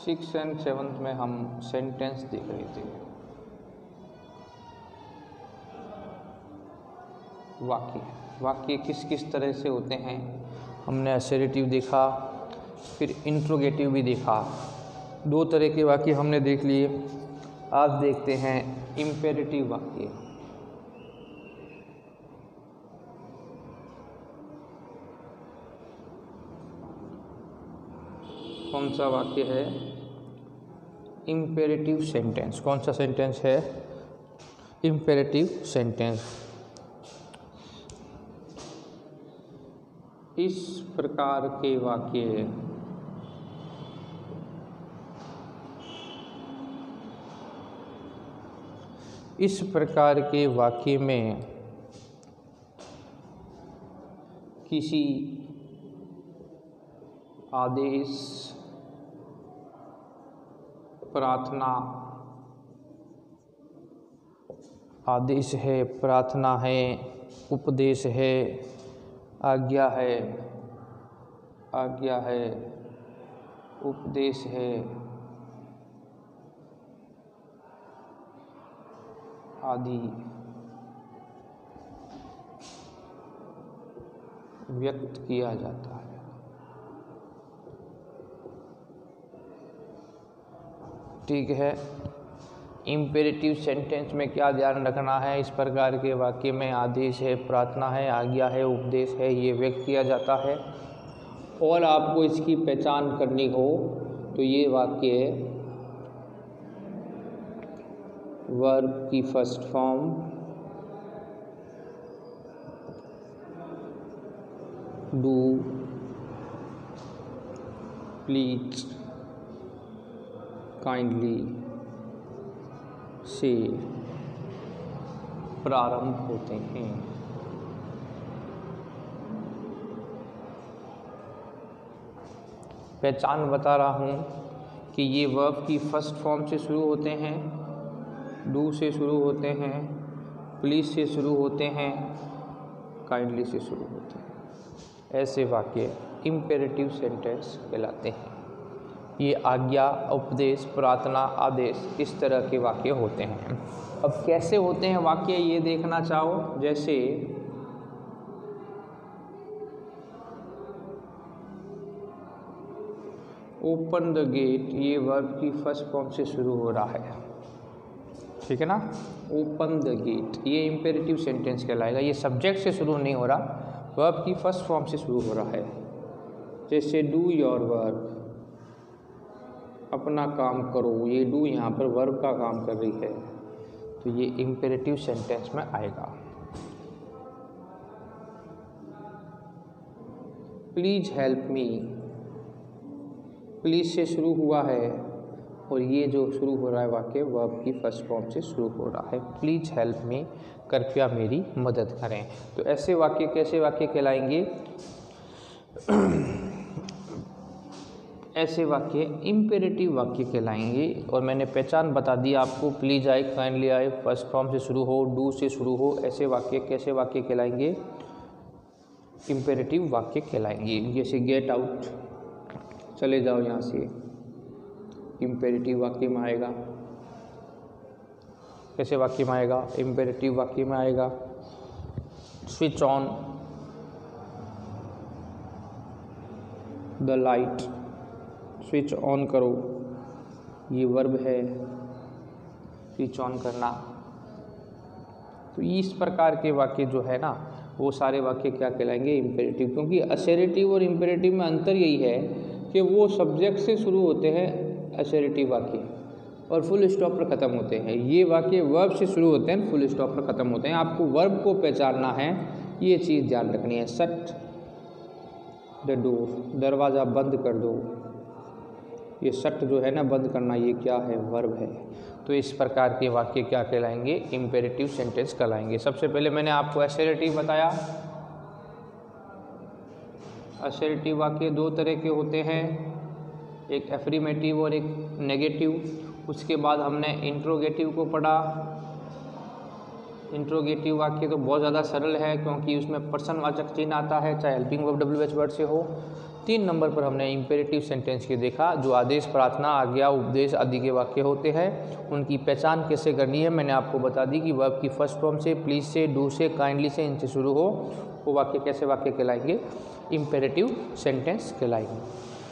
6 और 7 में हम सेंटेंस देख रहे थे। वाक्य किस किस तरह से होते हैं हमने असर्टिव देखा, फिर इंट्रोगेटिव भी देखा। 2 तरह के वाक्य हमने देख लिए। आज देखते हैं इम्पेरेटिव वाक्य। कौन सा वाक्य है? Imperative sentence. कौन सा सेंटेंस है? Imperative sentence. इस प्रकार के वाक्य में किसी आदेश, प्रार्थना, आदेश है, प्रार्थना है, उपदेश है, आज्ञा है, उपदेश है, आदि व्यक्त किया जाता है। ठीक है। इम्पेरेटिव सेंटेंस में क्या ध्यान रखना है? इस प्रकार के वाक्य में आदेश है, प्रार्थना है, आज्ञा है, उपदेश है, ये व्यक्त किया जाता है। और आपको इसकी पहचान करनी हो तो ये वाक्य वर्ब की first form, do, please, kindly से प्रारंभ होते हैं। पहचान बता रहा हूँ कि ये वर्ब की फर्स्ट फॉर्म से शुरू होते हैं, डू से शुरू होते हैं, प्लीज से शुरू होते हैं, काइंडली से शुरू होते हैं। ऐसे वाक्य इम्पेरेटिव सेंटेंस कहलाते हैं। ये आज्ञा, उपदेश, प्रार्थना, आदेश, इस तरह के वाक्य होते हैं। अब कैसे होते हैं वाक्य ये देखना चाहो, जैसे ओपन द गेट, ये वर्ब की फर्स्ट फॉर्म से शुरू हो रहा है। ठीक है ना? ओपन द गेट ये इम्पेरेटिव सेंटेंस कहलाएगा। ये सब्जेक्ट से शुरू नहीं हो रहा, वर्ब की फर्स्ट फॉर्म से शुरू हो रहा है। जैसे डू योर वर्क, अपना काम करो, ये डू यहाँ पर वर्ब का काम कर रही है, तो ये इम्पेरेटिव सेंटेंस में आएगा। प्लीज हेल्प मी, प्लीज से शुरू हुआ है और ये जो शुरू हो रहा है वाक्य वर्ब की फर्स्ट फॉर्म से शुरू हो रहा है। प्लीज हेल्प मी, कृपया मेरी मदद करें। तो ऐसे वाक्य कैसे वाक्य कहलाएंगे? ऐसे वाक्य इम्पेरेटिव वाक्य कहलाएंगे। और मैंने पहचान बता दी आपको, प्लीज आए, काइंडली आए, फर्स्ट फॉर्म से शुरू हो, डू से शुरू हो, ऐसे वाक्य कैसे वाक्य कहलाएंगे? इम्पेरेटिव वाक्य कहलाएंगे। जैसे गेट आउट, चले जाओ यहाँ से, इम्पेरेटिव वाक्य में आएगा। कैसे वाक्य में आएगा? इम्पेरेटिव वाक्य में आएगा। Switch on the light, switch on करो, ये वर्ब है, स्विच ऑन करना। तो इस प्रकार के वाक्य जो है ना, वो सारे वाक्य क्या कहलाएंगे? इम्पेरेटिव। क्योंकि असर्टिव और इम्पेरेटिव में अंतर यही है कि वो सब्जेक्ट से शुरू होते हैं असर्टिव वाक्य और फुल स्टॉप पर ख़त्म होते हैं। ये वाक्य वर्ब से शुरू होते हैं, फुल स्टॉप पर ख़त्म होते हैं। आपको वर्ब को पहचानना है, ये चीज़ ध्यान रखनी है। शट द डोर, दरवाज़ा बंद कर दो, ये शट जो है ना बंद करना, ये क्या है? वर्ब है। तो इस प्रकार के वाक्य क्या कहलाएंगे? इम्पेरेटिव सेंटेंस कहलाएंगे। सबसे पहले मैंने आपको असर्टिव बताया। असर्टिव वाक्य 2 तरह के होते हैं, एक एफर्मेटिव और एक नेगेटिव। उसके बाद हमने इंट्रोगेटिव को पढ़ा, इंट्रोगेटिव वाक्य तो बहुत ज़्यादा सरल है क्योंकि उसमें पर्सनवाचक चिन्ह आता है, चाहे हेल्पिंग वर्ब WH वर्ड से हो। 3 नंबर पर हमने इम्पेरेटिव सेंटेंस के देखा, जो आदेश, प्रार्थना, आज्ञा, उपदेश आदि के वाक्य होते हैं। उनकी पहचान कैसे करनी है मैंने आपको बता दी कि वर्ब की फर्स्ट फॉर्म से, प्लीज से, डू से, काइंडली से, इनसे शुरू हो वो वाक्य कैसे वाक्य कहलाएंगे, इम्पेरेटिव सेंटेंस कहलाएंगे।